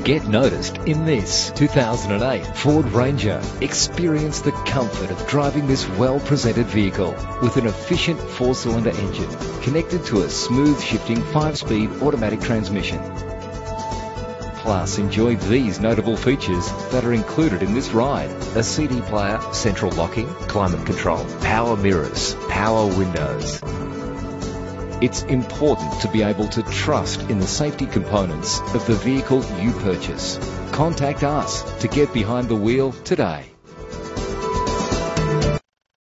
Get noticed in this 2008 Ford Ranger. Experience the comfort of driving this well-presented vehicle with an efficient 4-cylinder engine connected to a smooth shifting 5-speed automatic transmission. Plus, enjoy these notable features that are included in this ride: a CD player, central locking, climate control, power mirrors, power windows. It's important to be able to trust in the safety components of the vehicle you purchase. Contact us to get behind the wheel today.